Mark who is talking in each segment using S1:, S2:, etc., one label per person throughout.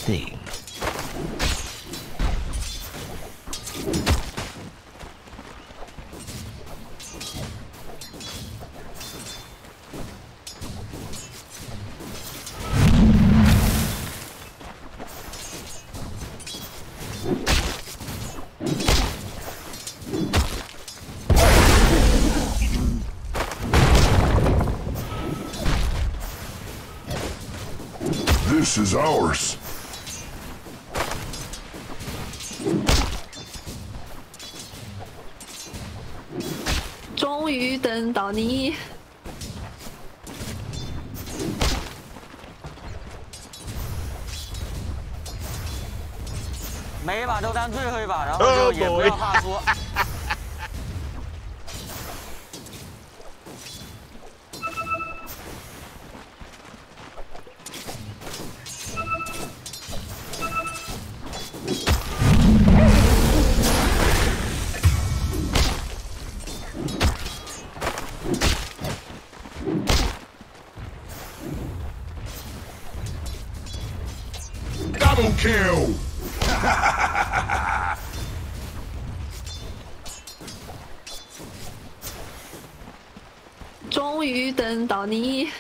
S1: thing.
S2: This is ours.
S3: 终于等到你。
S4: 每一把都当最后一把，然后就也不要怕输。
S2: Double kill!
S3: 终于等到你。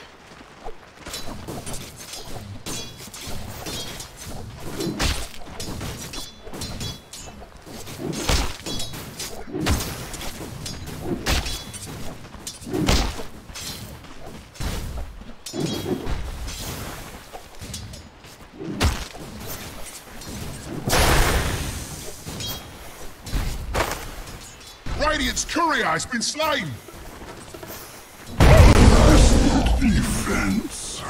S2: Radiant's courier has been slain! Defense.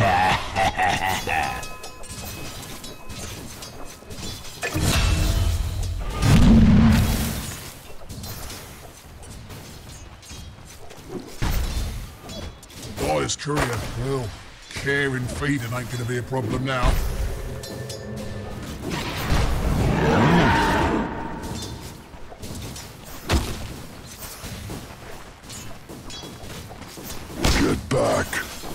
S2: Dire's courier. Well, care and feeding ain't gonna be a problem now. Get back.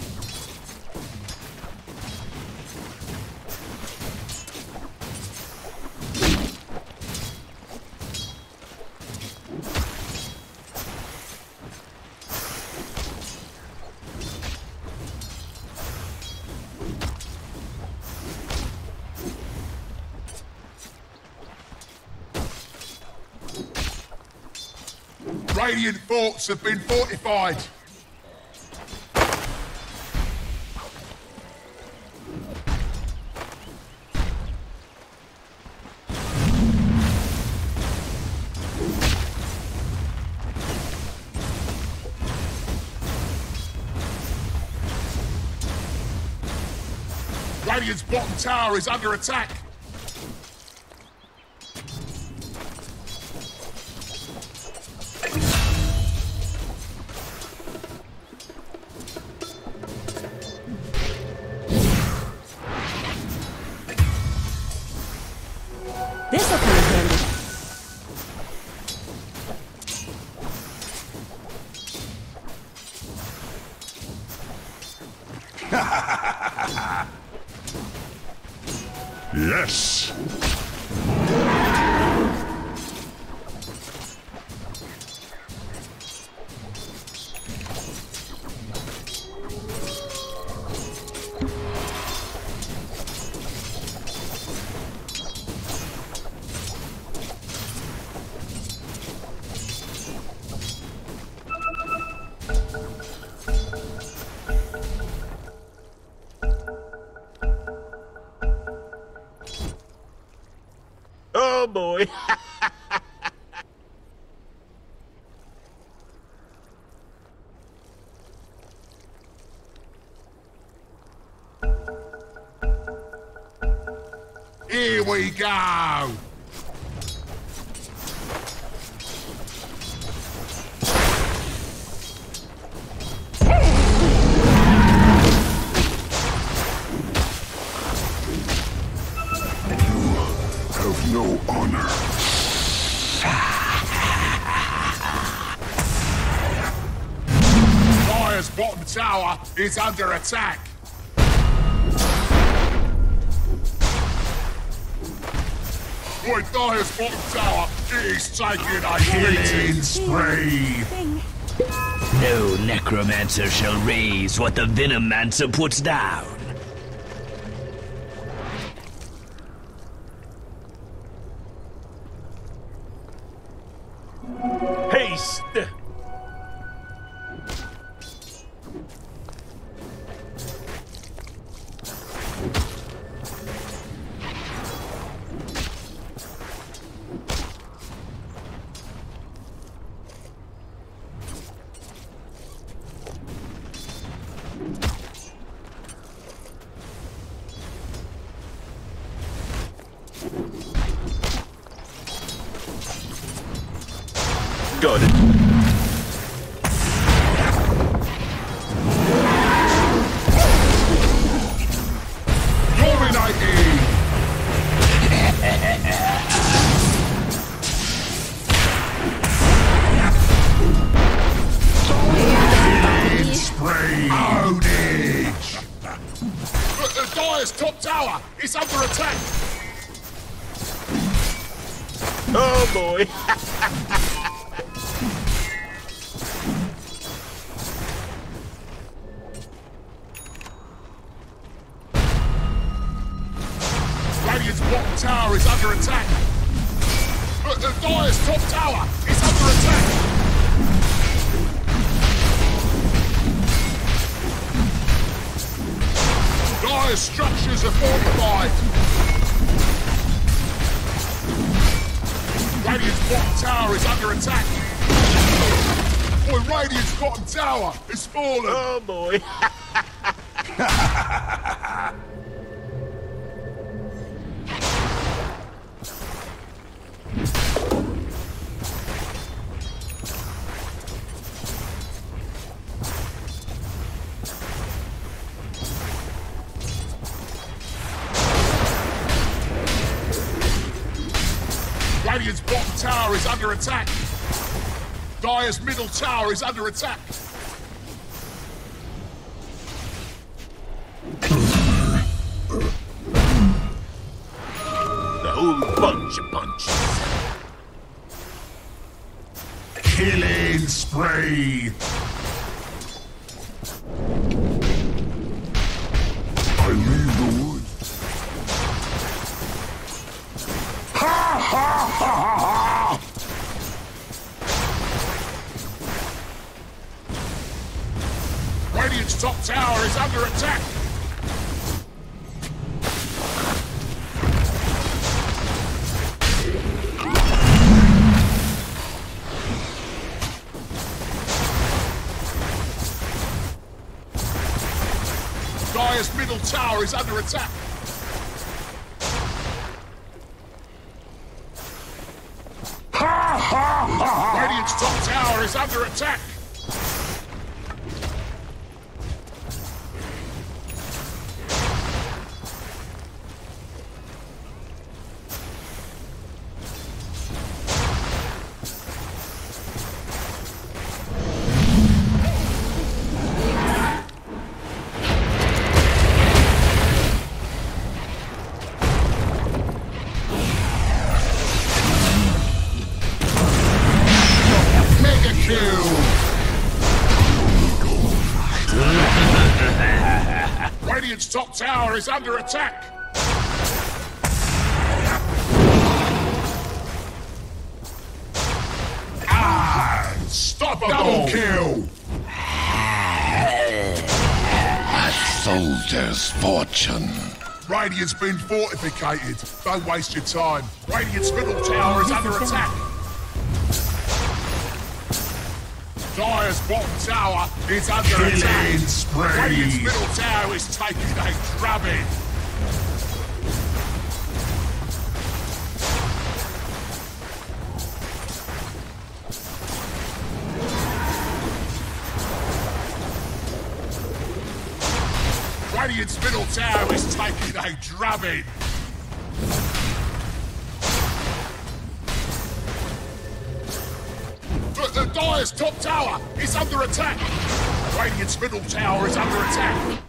S2: Radiant forts have been fortified. Radiant's bottom tower is under attack.
S5: This'll come in handy.
S2: Yes.
S1: Oh boy.
S2: Here we go. Have no honor. Dire's bottom tower is under attack. Boy, Dire's bottom tower is taking a killing spree.
S6: No necromancer shall raise what the Venomancer puts down.
S1: Haste! Got it.
S2: Dominating! Killing spree! Ownage! The Dire's top tower is under attack!
S1: Oh boy!
S2: Radiant's bottom tower is under attack! The Dire's top tower is under attack! Dire's structures are fortified! Radiant's bottom tower is under attack! Boy, Radiant's bottom tower is fallen!
S1: Oh boy!
S2: Radiant's bottom tower is under attack! Dire's middle tower is under attack!
S1: The whole bunch of punches.
S2: Killing spree! I leave the wood. Ha ha ha ha ha! Radiant's top tower is under attack! Dire's middle tower is under attack! Ha ha ha! Radiant's top tower is under attack! Radiant's top tower is under attack! Ah! Stop double kill!
S7: A soldier's fortune.
S2: Radiant's been fortificated. Don't waste your time. Radiant's middle tower is under attack. Dire's bottom tower is under attack. Spree. Radiant's middle tower is taking a drubbing. Radiant's middle tower is taking a drubbing. The Dire's top tower is under attack. Radiant's middle tower is under attack.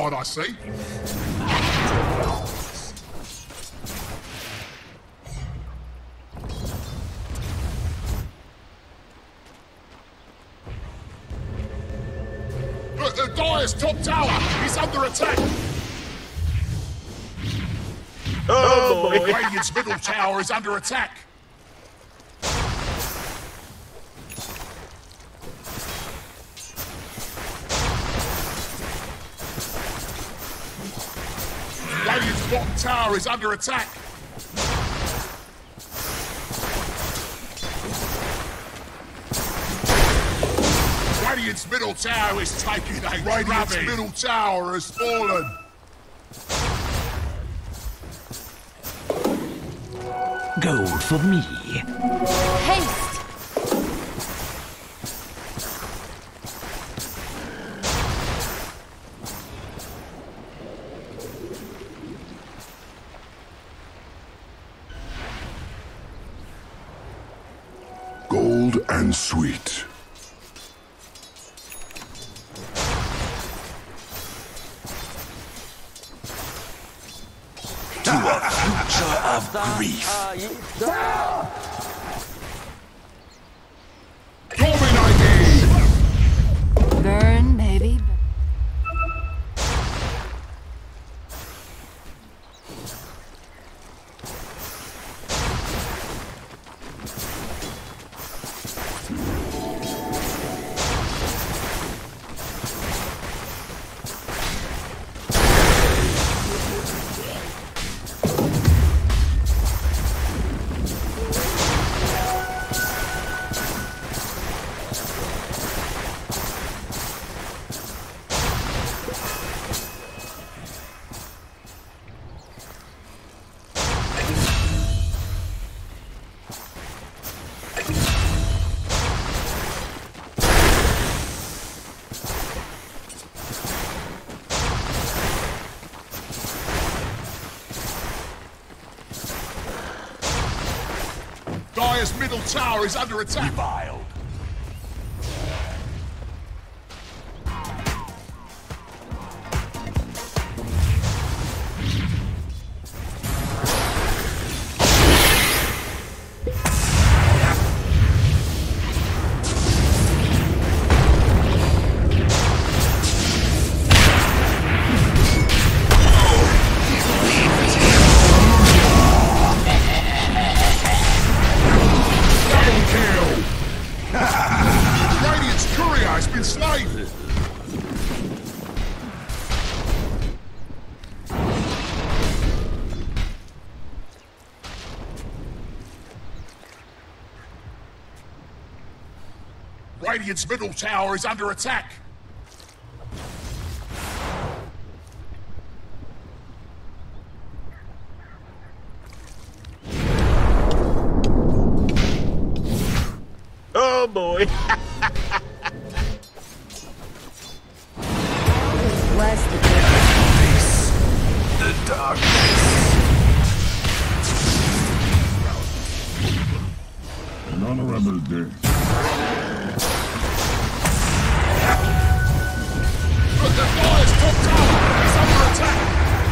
S2: side, I see. The Dire's top tower is under attack.
S1: Oh boy.
S2: Radiant's middle tower is under attack. Radiant's bottom tower is under attack. Radiant's middle tower is taking a Radiant's middle tower has fallen.
S6: Gold for me.
S5: Haste!
S7: Gold and sweet. To a future of grief.
S2: Dominating!
S5: Burn, baby.
S2: Dire's middle tower is under attack.
S7: Reviled.
S2: Radiant's courier has been slain. Radiant's middle tower is under attack.
S1: Oh boy.
S5: Bless the good.
S7: The darkness.
S2: An honorable day. But the Dire's top tower is under attack.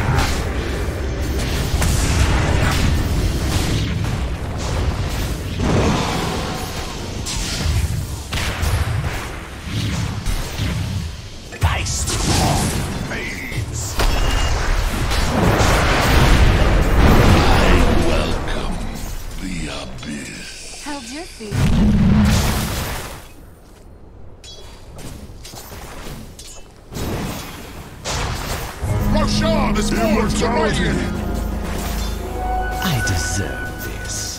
S5: Held your feet.
S2: Roshan has fallen to Radiant.
S6: I deserve this.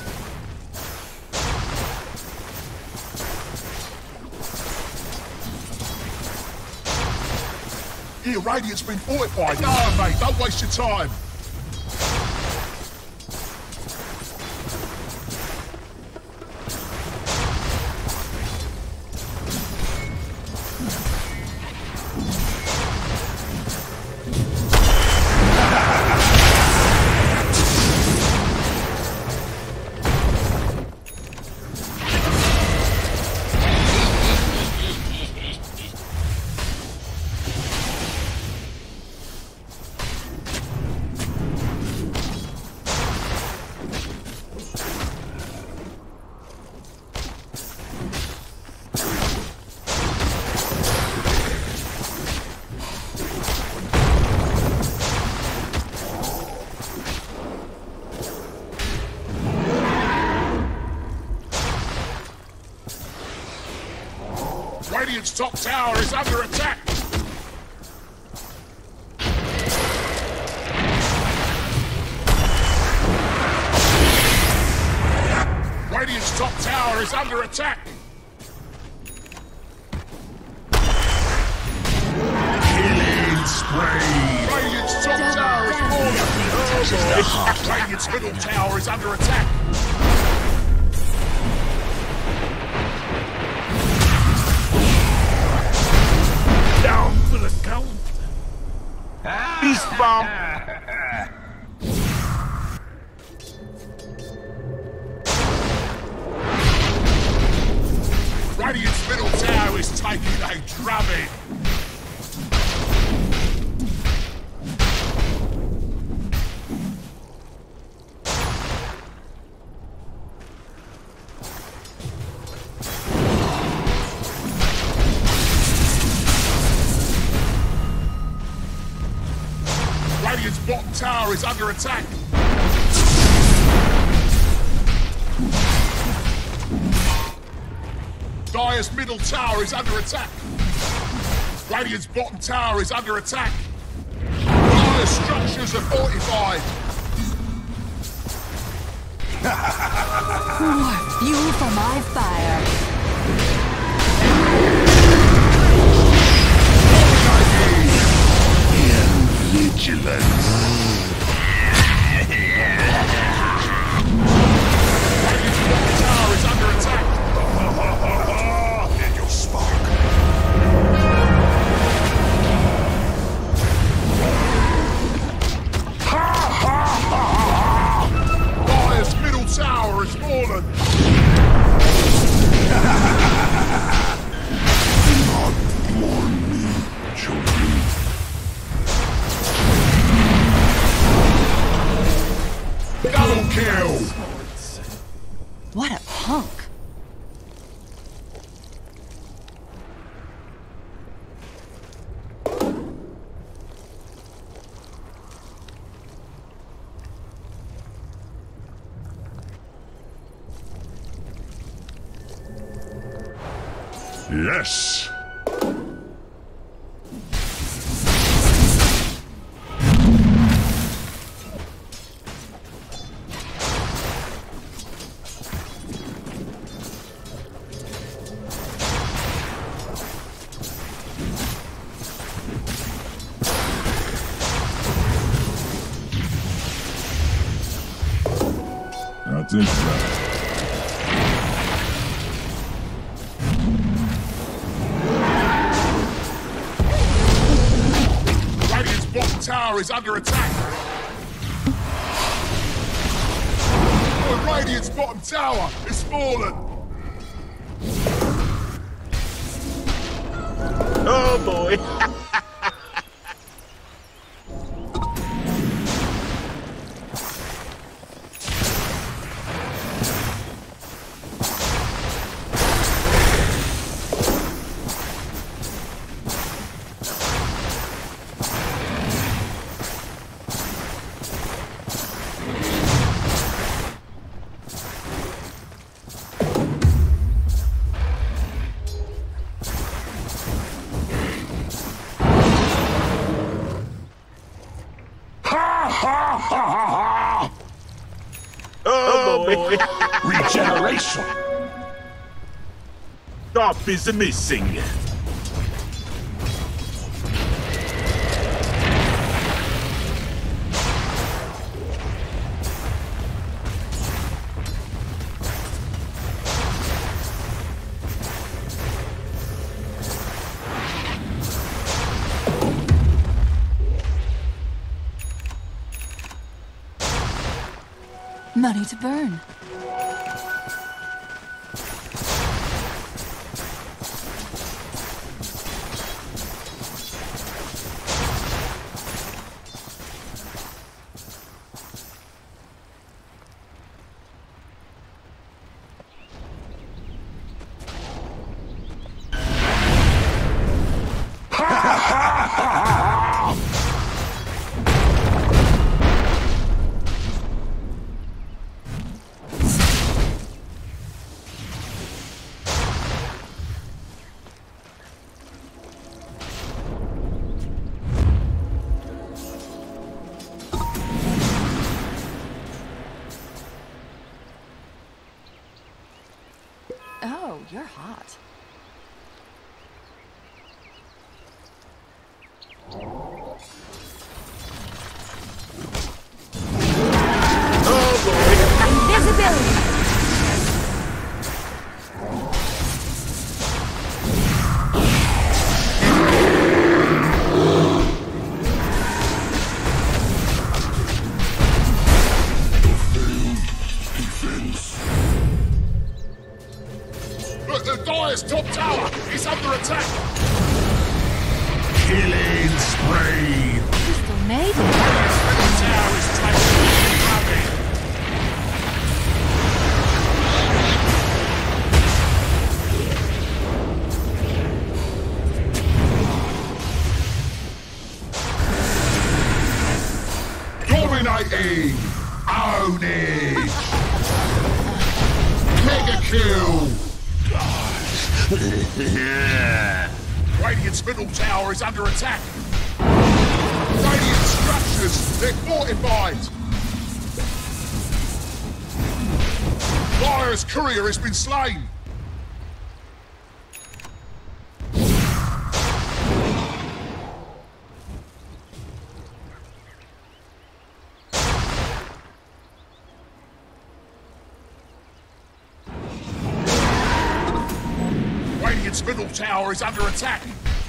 S2: Here, Radiant's been fortified. No, mate, don't waste your time. Radiant's top tower is under attack. Radiant's top tower is under attack. Killing spree. Radiant's top tower is falling. Radiant's middle tower is under attack.
S1: Down for the count. Beast bomb.
S2: Radiant's middle tower is taking a drubbing. Radiant's bottom tower is under attack. Dire's middle tower is under attack. Radiant's bottom tower is under attack. Dire's structures are fortified.
S5: More fuel for my fire.
S7: Vigilance.
S2: Radiant's bottom tower is under attack.
S7: And your spark.
S2: Dire's middle tower is fallen.
S7: Not for me, children.
S2: Double kill.
S5: What a punk.
S7: Yes. That's it.
S2: Radiant's bottom tower is under attack. Oh, Radiant's bottom tower is fallen.
S1: Oh boy. Oh boy.
S7: Regeneration.
S1: Top is missing.
S5: Money to burn. Oh, you're hot.
S3: Invisibility.
S2: Look, the Dire's top tower is under attack.
S7: Killing spree.
S5: You still made it.
S2: The tower is taking damage. Dominating. Owning. Mega kill. Radiant's middle tower is under attack. Radiant structures, they're fortified. Dire's courier has been slain. Radiant's middle tower is under attack.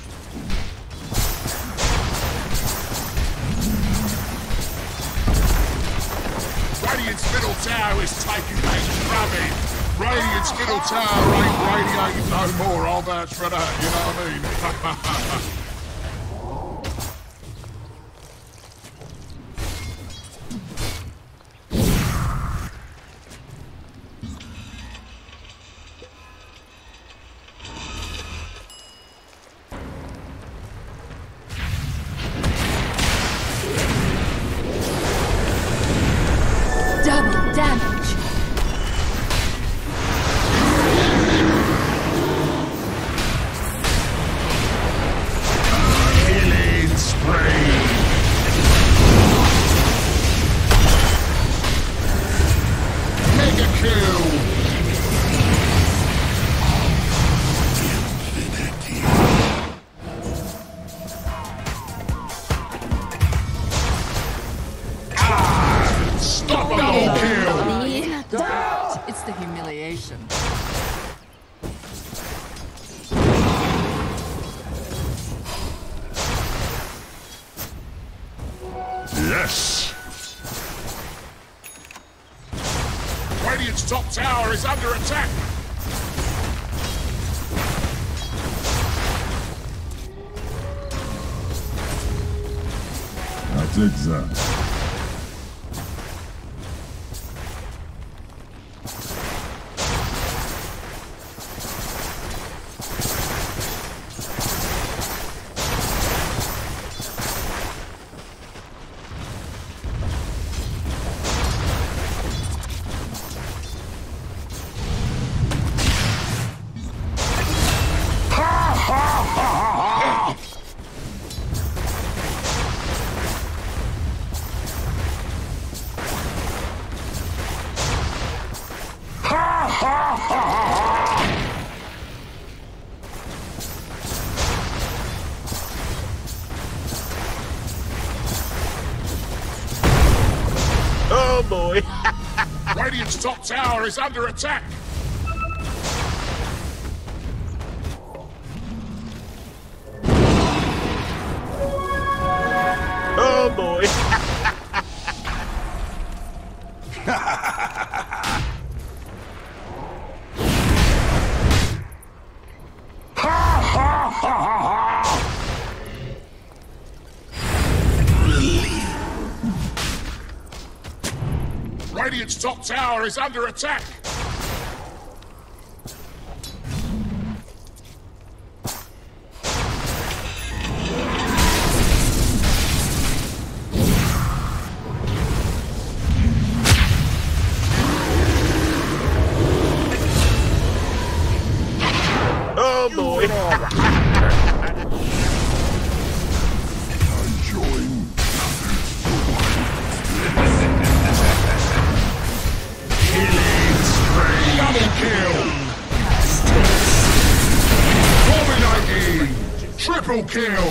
S2: Radiant's middle tower is taking a drubbing. Radiant's middle tower ain't radiating no more. I'll vouch for that, you know what I mean?
S5: Double damage.
S7: Killing spree.
S2: Mega kill. Stop double kill.
S3: 你
S5: It's the humiliation.
S7: Yes.
S2: Radiant's top tower is under attack.
S7: I take that.
S1: Oh boy.
S2: Radiant's top tower is under attack.
S1: Oh boy.
S2: Radiant's top tower is under attack.
S1: Oh boy.
S7: Join.
S6: Killing
S2: Double kill!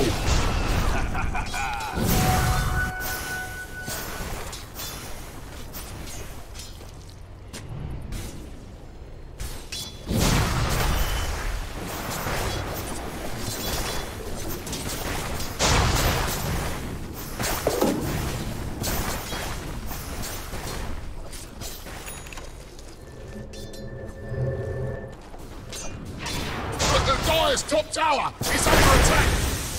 S2: Top tower is under attack!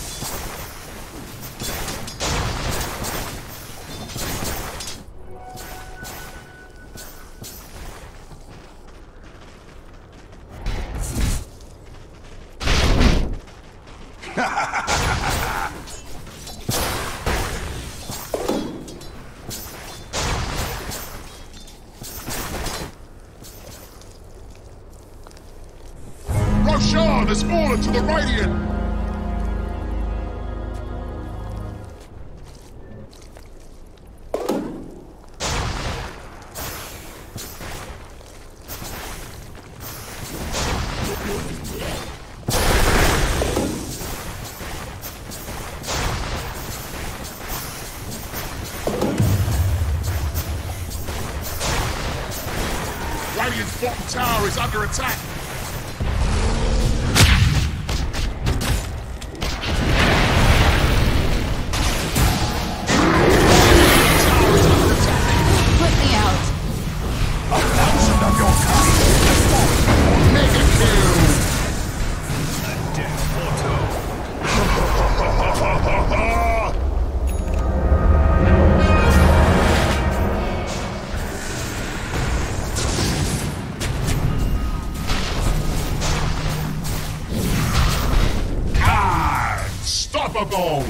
S2: Roshan has fallen to the Radiant! Radiant's bottom tower is under attack! Unstoppable!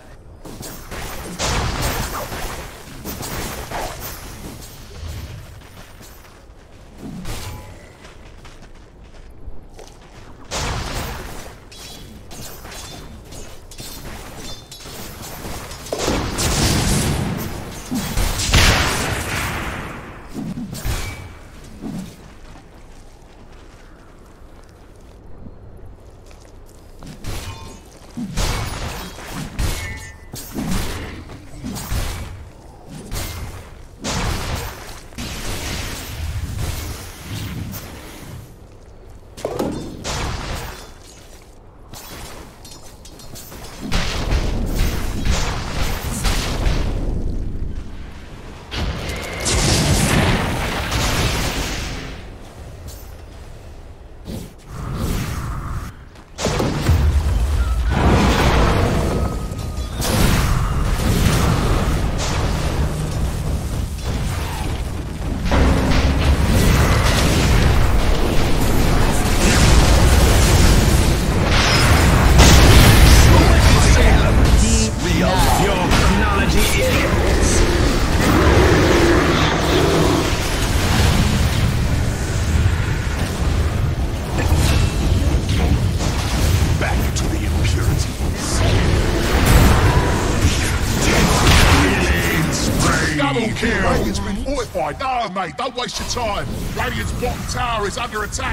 S2: Radiant's been fortified. No, mate, don't waste your time. Radiant's bottom tower is under attack.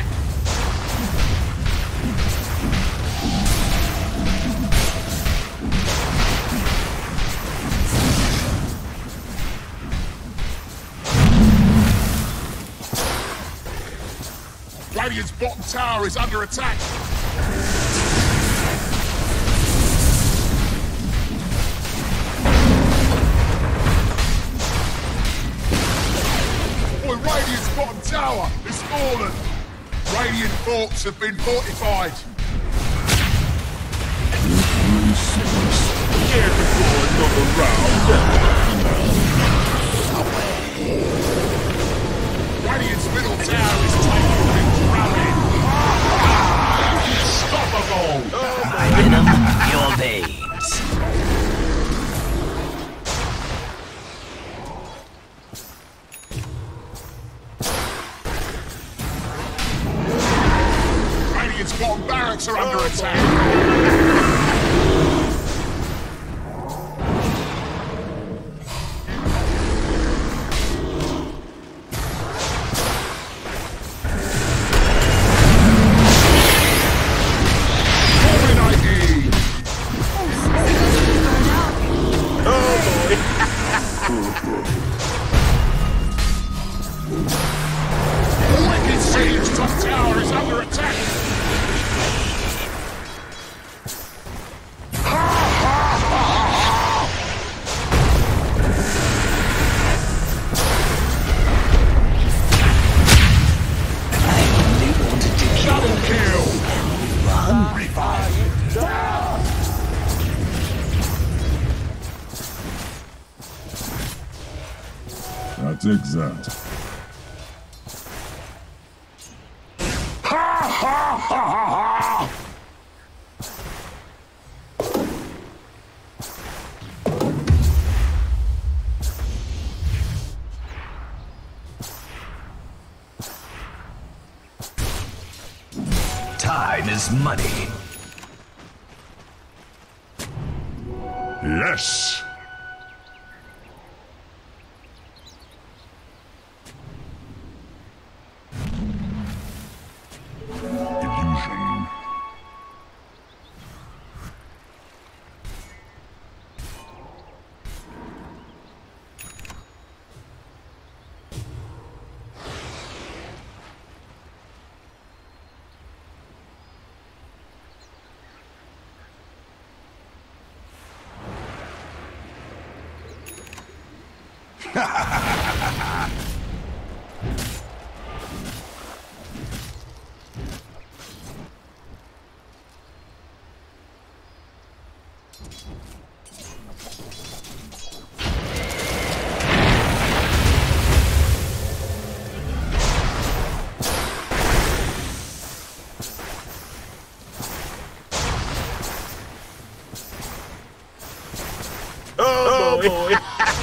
S2: Radiant's bottom tower is under attack. Radiant's bottom tower is fallen. Radiant forts have been fortified.
S1: Care for another round?
S2: Radiant's middle tower is taken and rallied. Unstoppable!
S6: My venom, your veins.
S2: Radiant's bottom barracks are under attack.
S7: Take that.
S2: Ha ha ha ha ha!
S6: Time is money.
S7: Yes. Illusion.
S1: Oh boy.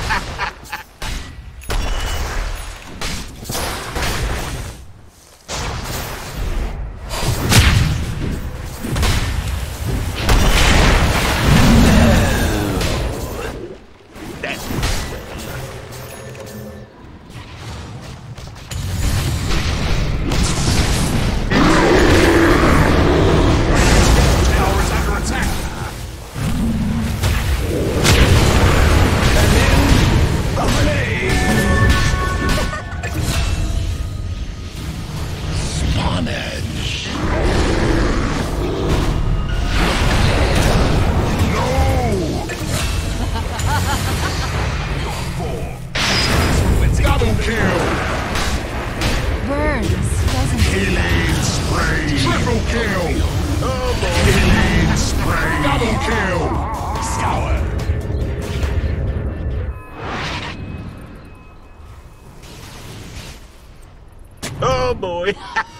S1: Oh boy.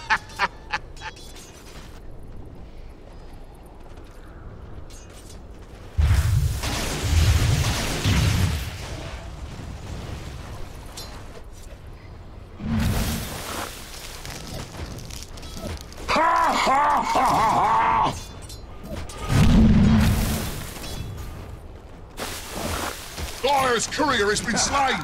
S2: Dire's courier has been slain!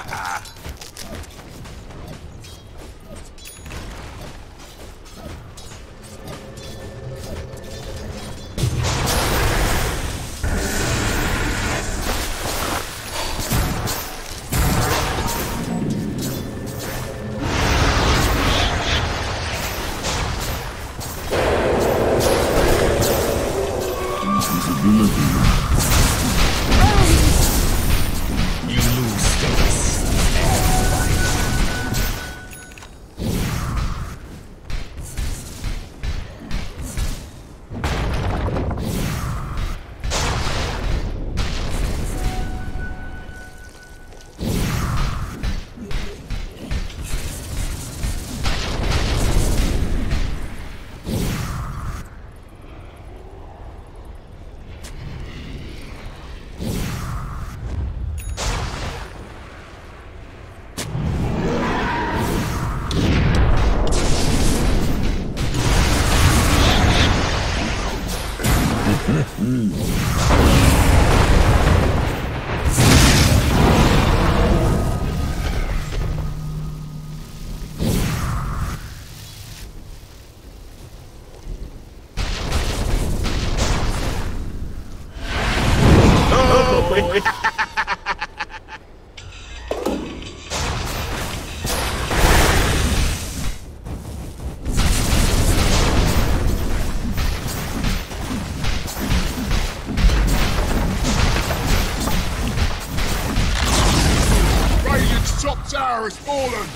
S2: Top tower has fallen!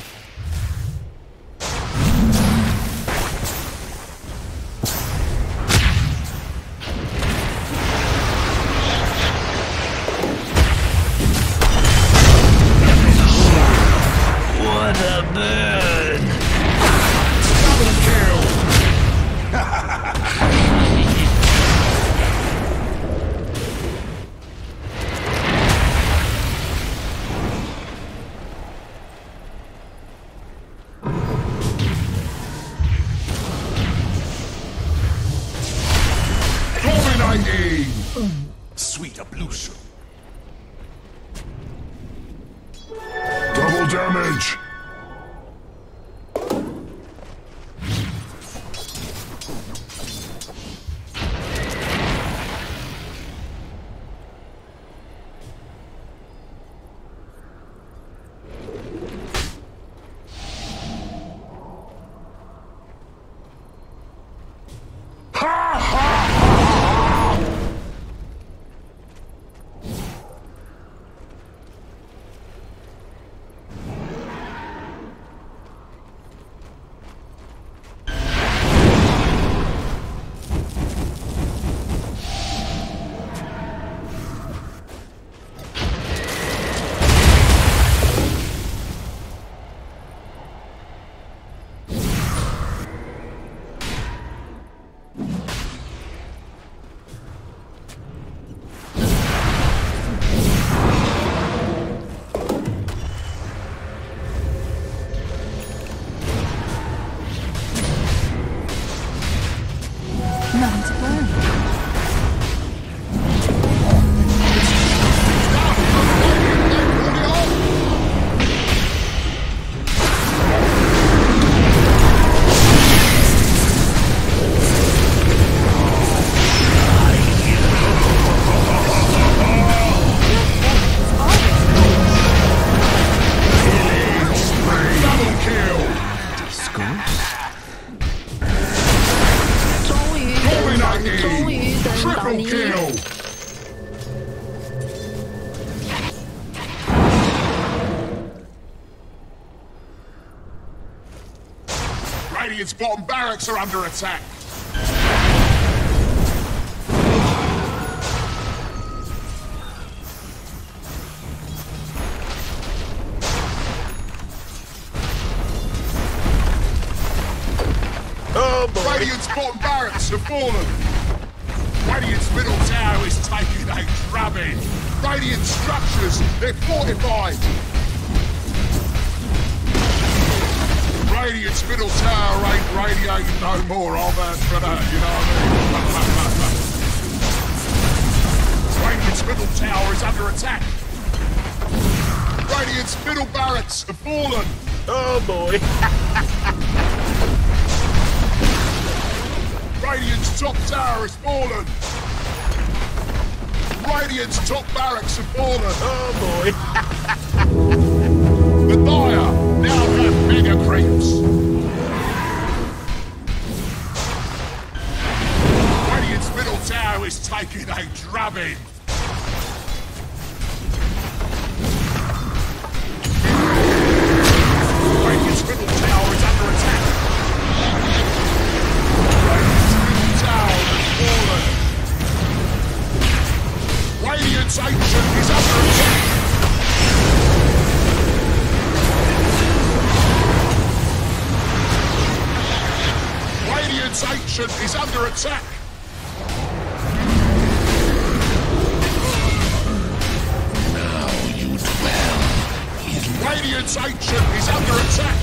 S6: What a burn!
S2: Double kill! Dominating! Sweet ablution. Double damage!
S5: Nothing to burn.
S2: Triple kill! Radiant's bottom barracks are under attack.
S1: Oh boy.
S2: Radiant's bottom barracks have fallen. Radiant's middle tower is taking a drubbing. Radiant structures, they're fortified. Radiant's middle tower ain't radiating no more. I'll vouch for that, you know what I mean? Radiant's middle tower is under attack. Radiant's middle barracks have fallen.
S1: Oh boy.
S2: Radiant's top tower has fallen. Radiant's top barracks have fallen.
S1: Oh boy.
S2: The Dire now have mega creeps. Radiant's middle tower is taking a drubbing. Radiant's middle tower is under attack. Radiant's middle tower has fallen. Radiant's ancient is under attack. Radiant's ancient is under attack.
S7: Now you dwell in
S2: Radiant's ancient is under attack.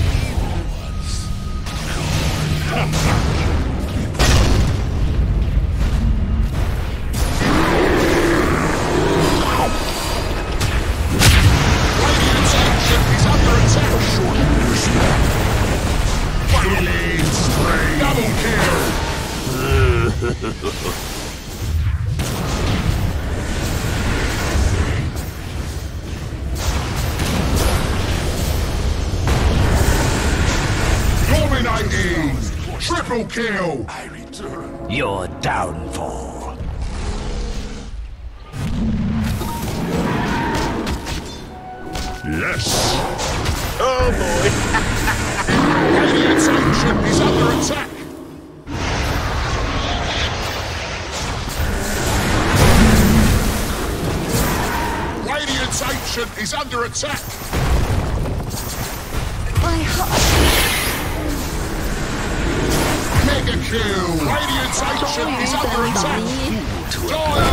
S2: Radiant's ancient is under attack. Killing spree. Double kill. Dominating. Triple kill. I return.
S6: Your downfall.
S7: yes.
S1: Oh boy.
S2: Radiant's ancient is under attack. Radiant's ancient is under attack. Radiant's ancient is under
S3: 终于等到
S2: attack.
S3: 你。
S2: Die